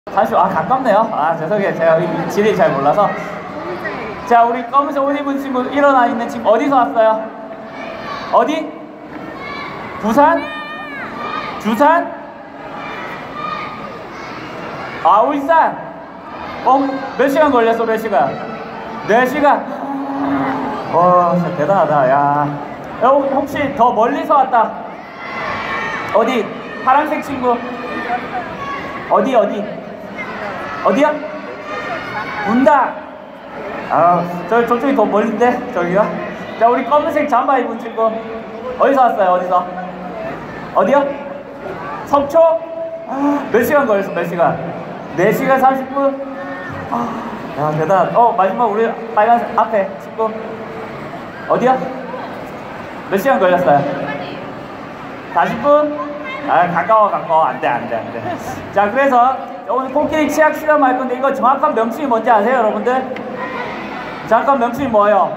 아, 가깝네요. 아, 죄송해요. 제가 이 지리 잘 몰라서. 자, 우리 검은색 옷 입은 친구, 일어나 있는 친구, 어디서 왔어요? 어디? 부산? 주산? 아, 울산? 몇 시간 걸렸어, 몇 시간? 4시간? 와, 진짜 대단하다, 야. 혹시 더 멀리서 왔다? 어디? 파란색 친구? 어디야? 문당. 아, 저쪽이 더 멀린데? 저기가? 자, 우리 검은색 잠바 입은 친구. 어디서 왔어요? 어디요? 석초? 몇 시간 걸렸어? 몇 시간? 4시간 30분? 야, 대단. 마지막 우리 빨간색 앞에 친구. 어디야? 몇 시간 걸렸어요? 40분? 아, 가까워. 안 돼. 자, 그래서 오늘 코끼리 치약 실험할 건데 이거 정확한 명칭이 뭔지 아세요, 여러분들? 정확한 명칭이 뭐예요?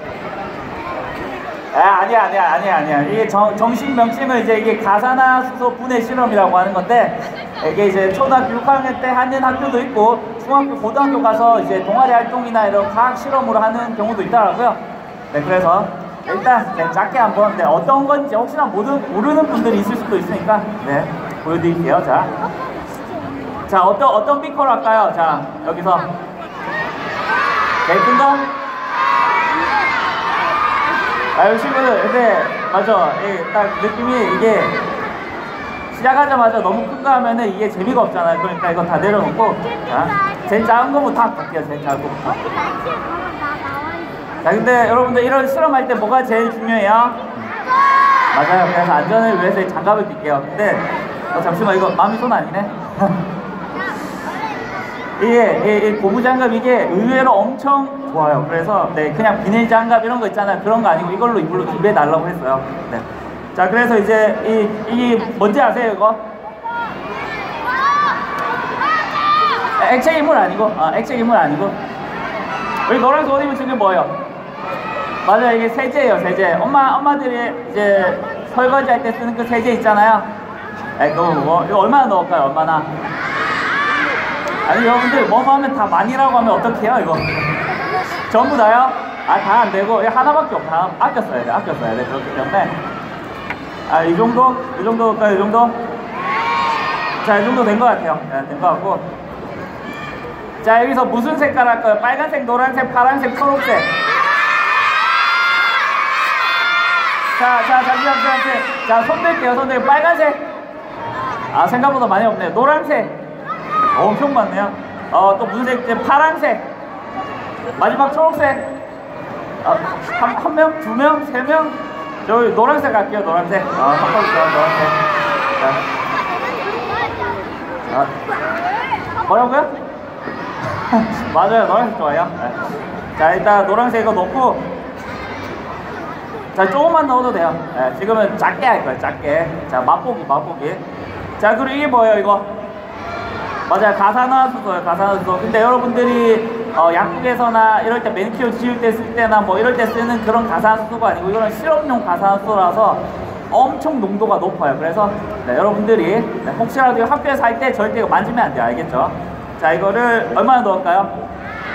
아니야. 이게 정식 명칭은 이게 가산화수소 분해 실험이라고 하는 건데, 이게 이제 초등학교 6학년 때 하는 학교도 있고, 중학교, 고등학교 가서 이제 동아리 활동이나 이런 과학 실험으로 하는 경우도 있더라고요. 네, 그래서 일단 작게 한번, 네, 어떤 건지 혹시나 모르는 분들이 있을 수도 있으니까, 네, 보여드릴게요. 자, 어떤 비커로 할까요? 자, 여기서 제일 큰 거? 이 친구들, 근데 맞아, 딱 느낌이 이게 시작하자마자 너무 큰 거 하면은 이게 재미가 없잖아요. 그러니까 이거 다 내려놓고, 자, 제일 작은 거부터 할게요. 제일 작은 거부터. 자, 근데 여러분들 이런 실험할 때 뭐가 제일 중요해요? 맞아요. 그래서 안전을 위해서 장갑을 낄게요. 근데 잠시만, 이거 마음이 손 아니네? 이게 고무장갑, 이게 의외로 엄청 좋아요. 그래서 네, 그냥 비닐 장갑 이런 거 있잖아요. 그런 거 아니고 이걸로 이불로 입에 달라고 했어요. 네. 자, 그래서 이제 이게 뭔지 아세요, 이거? 액체 이물 아니고, 우리 노란색 옷 입은 친구 뭐예요? 맞아요, 이게 세제예요, 세제. 엄마들이 이제 설거지 할 때 쓰는 그 세제 있잖아요. 그거 이거 얼마나 넣을까요? 얼마나? 아니, 여러분들 뭐뭐 하면 다 많이라고 하면 어떡해요, 이거? 전부 다요? 다 안 되고, 하나밖에 없어. 아껴 써야 돼. 그렇기 때문에. 이 정도? 이 정도일까요? 이 정도? 자, 이 정도 된 것 같아요. 네, 된 것 같고. 자, 여기서 무슨 색깔 할까요? 빨간색, 노란색, 파란색, 초록색. 잠시만. 자, 손 들게요. 빨간색. 생각보다 많이 없네요. 노란색. 엄청 많네요. 또 무슨 색? 파란색. 마지막 초록색. 한 명? 2명? 3명? 저기 노란색 갈게요. 노란색. 노란색. 뭐라고요? 맞아요. 노란색 좋아요. 네. 자, 일단 노란색 이거 넣고, 자, 조금만 넣어도 돼요. 네, 지금은 작게 할 거예요. 작게. 자, 맛보기. 자, 그리고 이게 뭐예요, 이거? 맞아요. 가산화수소예요. 근데 여러분들이 약국에서나 이럴 때 매니큐어 지울 때 쓸 때나 뭐 이럴 때 쓰는 그런 가산화수소가 아니고, 이거는 실험용 가산화수소라서 엄청 농도가 높아요. 그래서 네, 여러분들이 혹시라도 학교에서 할 때 절대 이거 만지면 안 돼요. 알겠죠? 자, 이거를 얼마나 넣을까요?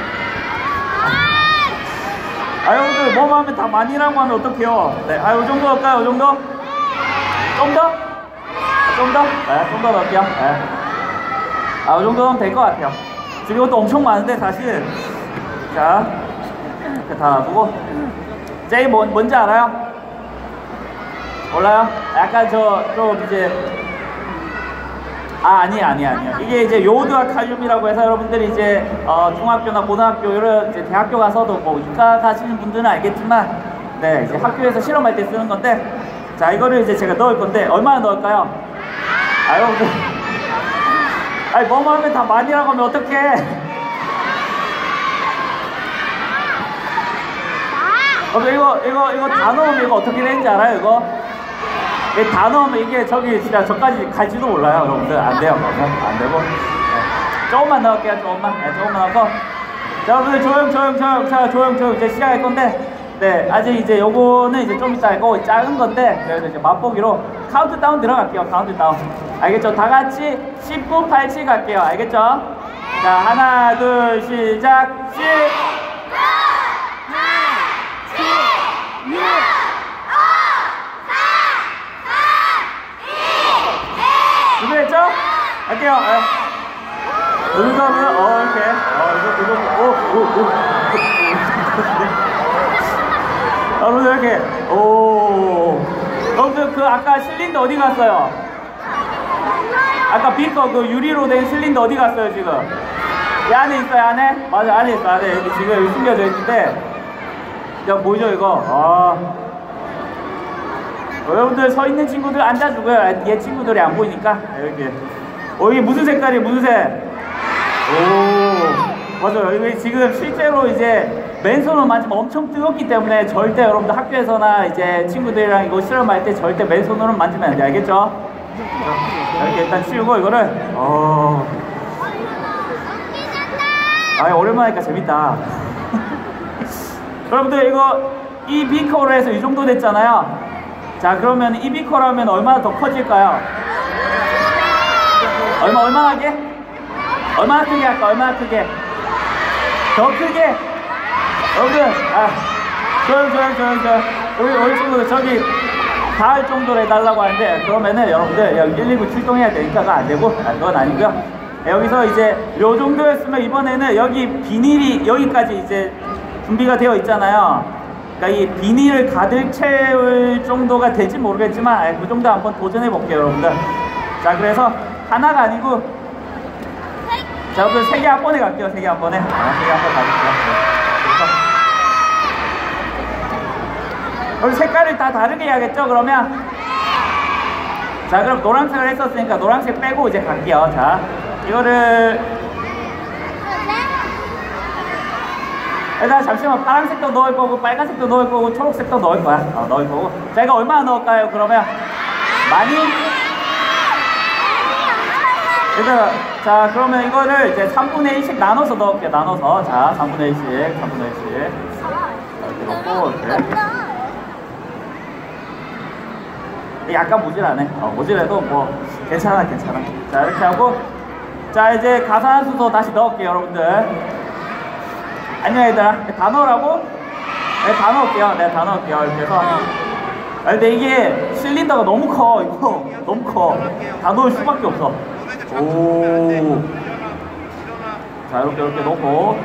여러분들 뭐만 하면 다 많이라고 하면 어떡해요? 네, 요 정도 넣을까요? 요 정도? 좀 더? 네, 좀 더 넣을게요. 네. 요 정도 넣으면 될 것 같아요. 지금 이것도 엄청 많은데 사실. 자, 이렇게 다 놔두고. 제일 뭔지 알아요? 몰라요? 약간 좀 이제, 아니에요. 이게 이제 요오드와 칼륨이라고 해서 여러분들이 이제 중학교나 고등학교 이런 이제 대학교 가서도 뭐 이과 가시는 분들은 알겠지만, 네, 이제 학교에서 실험할 때 쓰는 건데, 자, 이거를 이제 제가 넣을 건데 얼마나 넣을까요? 여러분들, 뭐만 하면 다 많이라고 하면 어떡해? 이거 다 넣으면 이거 어떻게 되는지 알아요? 이거 다 넣으면 이게 진짜 저까지 갈지도 몰라요. 여러분들 안 돼요. 안 되고. 네. 조금만 넣을게요. 조금만 넣고. 자, 여러분들 조용. 이제 시작할 건데, 네, 아직 이제 요거는 이제 좀 이따 하고 작은 건데 그래서 이제 맛보기로 카운트다운 들어갈게요. 카운트다운. 알겠죠? 다 같이 19, 8, 7 갈게요. 알겠죠? 자, 하나, 둘, 시작. 10. 준비했죠? 갈게요. 누르다면 이렇게 여러분들 이렇게 여러분들 그 아까 실린더 어디 갔어요? 아까 비커 그 유리로 된 실린더 어디 갔어요 지금? 이 안에 있어요 안에? 맞아 안에 있어 안에 여기 지금 여기 숨겨져 있는데 야 보이죠 이거? 여러분들 서 있는 친구들 앉아주고요. 얘 친구들이 안 보이니까 이렇게. 이게 무슨 색깔이에요? 무슨 색? 맞아요. 이게 지금 실제로 이제 맨손으로 만지면 엄청 뜨겁기 때문에 절대 여러분들 학교에서나 이제 친구들이랑 이거 실험할 때 절대 맨손으로 만지면 안 돼. 알겠죠? 이렇게 일단 치우고 이거를 오랜만에 하니까 재밌다. 여러분들 이거 이 비커로 해서 이 정도 됐잖아요. 자 그러면 이 비커라면 얼마나 더 커질까요? 얼마나 하게? 얼마나 크게 할까? 얼마나 크게? 더 크게? 여러분들 조용 우리 친구들 저기 닿을 정도로 해달라고 하는데 그러면은 여러분들 여기 119 출동해야 되니까 그거 안 되고 그건 아니고요. 여기서 이제 요 정도였으면 이번에는 여기 비닐이 여기까지 이제 준비가 되어 있잖아요. 그러니까 이 비닐을 가득 채울 정도가 될지 모르겠지만 그 정도 한번 도전해 볼게요 여러분들. 자 그래서 하나가 아니고 자 여러분 3개 한 번에 갈게요. 3개 한 번에 3개 한 번에 가볼게요. 그럼 색깔을 다 다르게 해야겠죠 그러면? 자 그럼 노란색을 했었으니까 노란색 빼고 이제 갈게요. 자 이거를 일단 잠시만 파란색도 넣을 거고 빨간색도 넣을 거고 초록색도 넣을 거야. 넣을 거고. 자 이거 얼마나 넣을까요 그러면? 많이? 일단 자 그러면 이거를 이제 3분의 1씩 나눠서 넣을게요. 나눠서 자 3분의 1씩 이렇게 넣고 이렇게 약간 모질하네. 모질해도 뭐 괜찮아. 자 이렇게 하고 자 이제 가산수소 다시 넣을게요 여러분들. 안녕 얘들아. 다 넣으라고? 네, 다 넣을게요. 네, 다 넣을게요. 이렇게 해서. 근데 이게 실린더가 너무 커. 이거 너무 커. 다 넣을 수밖에 없어. 자, 이렇게 넣고.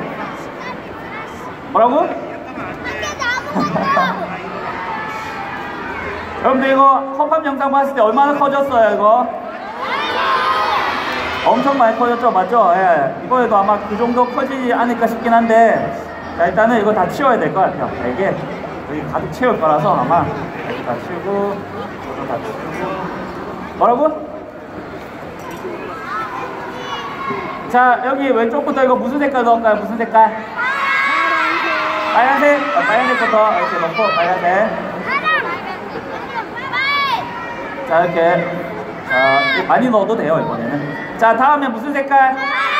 뭐라고? 여러분들 이거 컵밥 영상 봤을 때 얼마나 커졌어요, 이거? 엄청 많이 커졌죠? 맞죠? 예. 이거에도 아마 그 정도 커지지 않을까 싶긴 한데 자, 일단은 이거 다 치워야 될 것 같아요. 이게 여기 가득 채울 거라서 아마 이렇게 다 치우고 이거 다 치우고 뭐라고? 자 여기 왼쪽부터 이거 무슨 색깔 넣을까요? 무슨 색깔? 빨간색? 빨간색부터 이렇게 넣고 빨간색 자 이렇게 자 많이 넣어도 돼요 이번에는. 자 다음에 무슨 색깔?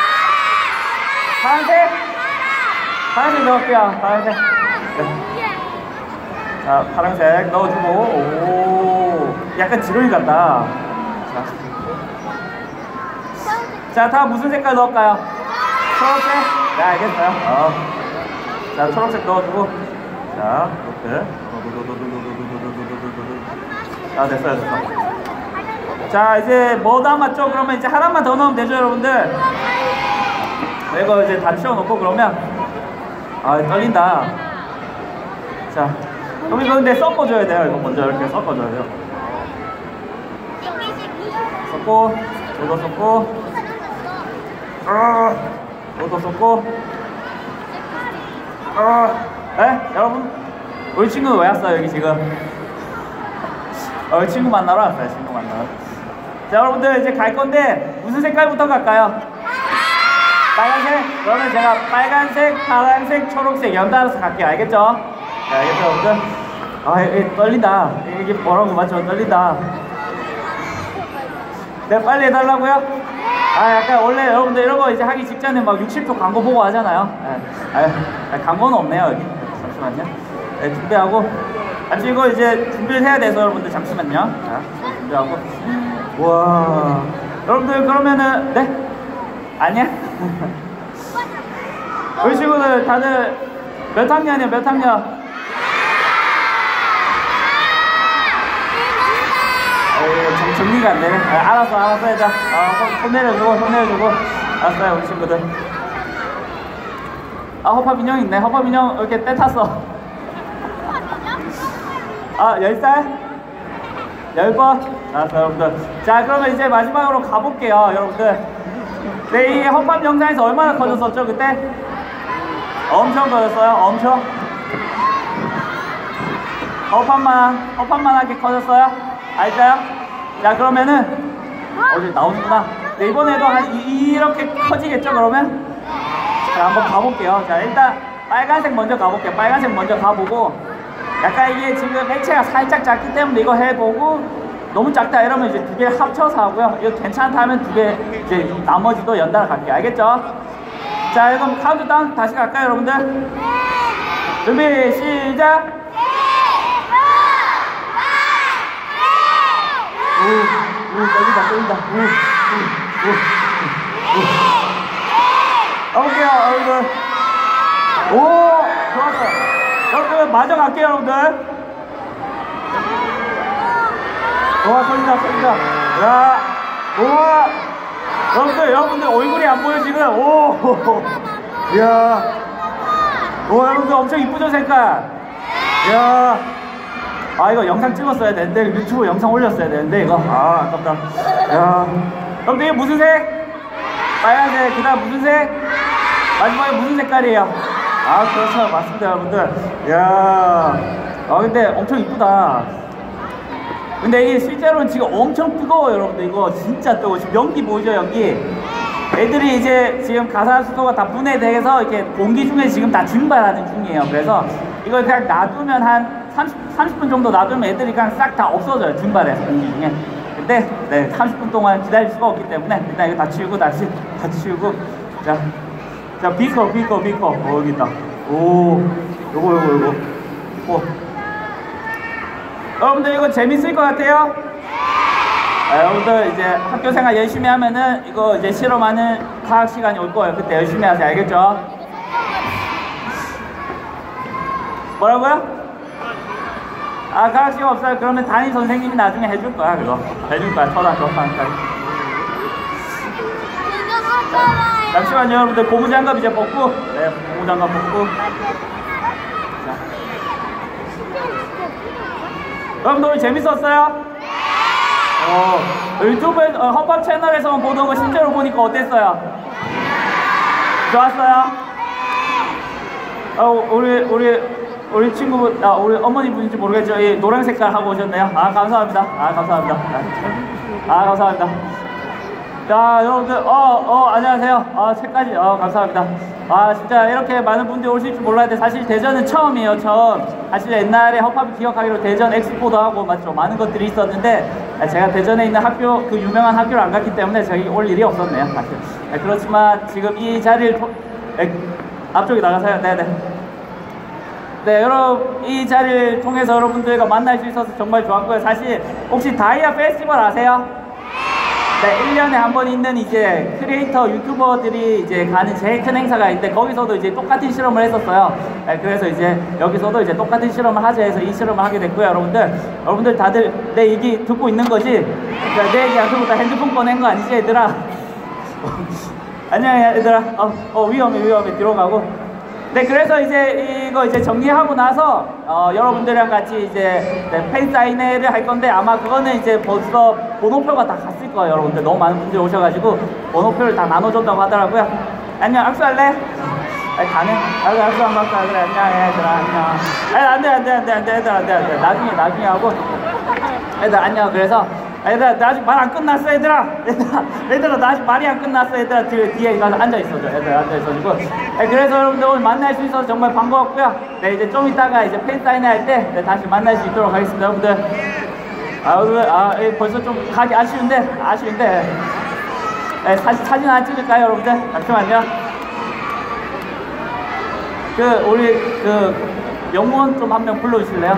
파란색? 파란색 넣을게요. 파란색. 네. 자 파란색 넣어주고 오 약간 지렁이 같다. 자 다음 무슨 색깔 넣을까요? 초록색? 네 알겠어요. 자 초록색 넣어주고 자 이렇게 자 됐어요. 자 이제 뭐 남았죠? 그러면 이제 하나만 더 넣으면 되죠 여러분들? 이거 이제 다 치워놓고 그러면 떨린다. 자 그럼 이거 근데 섞어줘야 돼요. 이거 먼저 이렇게 섞어줘야 돼요. 섞고 이거 섞고 이것도 섞고 네? 여러분 우리 친구는 왜 왔어요 여기 지금? 친구 만나러 왔어요. 친구 만나러. 자 여러분들 이제 갈 건데 무슨 색깔부터 갈까요? 빨간색? 그러면 제가 빨간색, 파란색, 초록색 연달아서 갈게요. 알겠죠? 네, 알겠죠 여러분들? 이게 떨린다. 이게 뭐라고 맞죠? 떨린다. 네 빨리 해달라고요? 약간 원래 여러분들 이런 거 이제 하기 직전에 막 60초 광고 보고 하잖아요. 광고는 없네요 여기. 잠시만요. 네, 준비하고. 이거 이제 준비를 해야 돼서 여러분들 잠시만요. 자, 준비하고. 와. 여러분들 그러면은, 네? 아니야? 우리 친구들 다들 몇 학년이야, 몇 학년? 정리가 안 되네. 알았어 해자. 손 내려주고. 알았어요, 우리 친구들. 허팝 인형 있네. 허팝 인형 이렇게 때 탔어. 10살? 10번? 알았어, 여러분들. 자, 그러면 이제 마지막으로 가볼게요, 여러분들. 네, 이 허팝 영상에서 얼마나 커졌었죠, 그때? 엄청 커졌어요, 엄청. 허팝만하게 커졌어요? 알까요? 자, 그러면은 어디 나오는구나. 네, 이번에도 이렇게 커지겠죠, 그러면? 자, 한번 가볼게요. 자, 일단 빨간색 먼저 가볼게요. 빨간색 먼저 가보고, 약간 이게 지금 액체가 살짝 작기 때문에 이거 해보고, 너무 작다 이러면 이제 두 개를 합쳐서 하고요. 이거 괜찮다 하면 두 개, 이제 나머지도 연달아 갈게요. 알겠죠? 자, 그럼 카운트다운 다시 갈까요, 여러분들? 준비, 시작! 떨린다. 가볼게요, 여러분들. 좋았어요. 여러분들, 마저 갈게요, 여러분들. 떨린다. 야, 여러분들 얼굴이 안 보여, 지금. 이야. 여러분들 엄청 이쁘죠, 색깔? 이야. 이거 영상 찍었어야 되는데, 유튜브 영상 올렸어야 되는데, 이거. 아깝다. 야. 그럼 이게 무슨 색? 빨간색. 그 다음 무슨 색? 마지막에 무슨 색깔이에요? 그렇죠. 맞습니다, 여러분들. 이야. 근데 엄청 이쁘다. 근데 이게 실제로는 지금 엄청 뜨거워요, 여러분들. 이거 진짜 뜨거워. 지금 연기 보이죠, 연기? 애들이 이제 지금 가산수소가 다 분해돼서 이렇게 공기 중에 지금 다 증발하는 중이에요. 그래서 이걸 그냥 놔두면 한 30분 정도 놔두면 애들이 그냥 싹 다 없어져요, 증발해서 공기 중에. 근데 네, 30분 동안 기다릴 수가 없기 때문에 일단 이거 다 치우고 다시 다 치우고. 자, 비커. 여기 있다. 요거. 여러분들 이거 재밌을 것 같아요? 여러분들 이제 학교 생활 열심히 하면은 이거 이제 실험하는 과학 시간이 올 거예요. 그때 열심히 하세요. 알겠죠? 뭐라고요? 과학 시간 없어요. 그러면 담임 선생님이 나중에 해줄 거야, 그거. 해줄 거야, 초등학교 3학년까지. 잠시만요, 여러분들. 고무장갑 이제 벗고. 네, 고무장갑 벗고. 자. 여러분들 오늘 재밌었어요? 유튜브에 허팝 채널에서만 보던 거 실제로 보니까 어땠어요? 좋았어요? 우리 친구분, 우리 어머니 분인지 모르겠죠? 이 노란 색깔 하고 오셨네요. 감사합니다. 감사합니다. 자, 여러분들, 안녕하세요. 색까지, 감사합니다. 진짜 이렇게 많은 분들이 오실 줄 몰랐는데, 사실 대전은 처음이에요, 처음. 사실 옛날에 허팝이 기억하기로 대전 엑스포도 하고, 맞죠? 많은 것들이 있었는데, 제가 대전에 있는 학교, 그 유명한 학교를 안 갔기 때문에 저기 올 일이 없었네요, 사실. 그렇지만 지금 이 자리를, 앞쪽에 나가세요. 네, 여러분, 이 자리를 통해서 여러분들과 만날 수 있어서 정말 좋았고요. 사실, 혹시 다이아 페스티벌 아세요? 네, 1년에 한 번 있는 이제 크리에이터 유튜버들이 이제 가는 제일 큰 행사가 있는데, 거기서도 이제 똑같은 실험을 했었어요. 네, 그래서 이제 여기서도 이제 똑같은 실험을 하자 해서 이 실험을 하게 됐고요. 여러분들 다들 내 얘기 듣고 있는 거지? 그러니까 내 얘기 안 듣고 다 핸드폰 꺼낸 거 아니지, 얘들아? 안녕, 얘들아. 위험해. 뒤로 가고. 네, 그래서 이제 이거 이제 정리하고 나서 여러분들이랑 같이 이제 팬 사인회를 할 건데, 아마 그거는 이제 벌써 번호표가 다 갔을 거예요. 여러분들 너무 많은 분들이 오셔가지고 번호표를 다 나눠줬다고 하더라고요. 안녕, 악수할래? 가능? 악수 한번 할까? 그래, 안녕, 얘들아, 안녕. 안돼. 나중에 하고. 얘들 안녕. 그래서 얘들아, 나 아직 말 안 끝났어, 얘들아, 나 아직 말이 안 끝났어, 얘들아. 뒤에 가서 앉아있어줘, 얘들 앉아있어주고. 그래서 여러분들 오늘 만날 수 있어서 정말 반가웠고요. 네, 이제 좀 이따가 이제 팬 사인회 할 때 다시 만날 수 있도록 하겠습니다, 여러분들. 벌써 좀 가기 아쉬운데. 네, 사진 하나 찍을까요, 여러분들? 잠시만요. 우리 영문 좀 한 명 불러주실래요?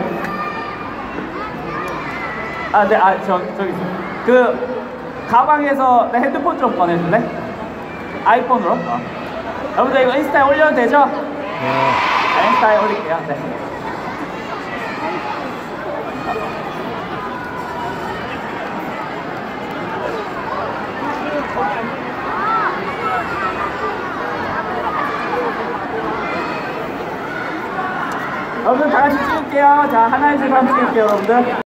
아, 네, 저기 그 가방에서 내 핸드폰 좀 꺼내줄래? 아이폰으로? 여러분들 이거 인스타에 올려도 되죠? 네, 인스타에 올릴게요. 네. 여러분들 다 같이 찍을게요. 자, 하나, 둘, 셋, 찍을게요, 여러분들.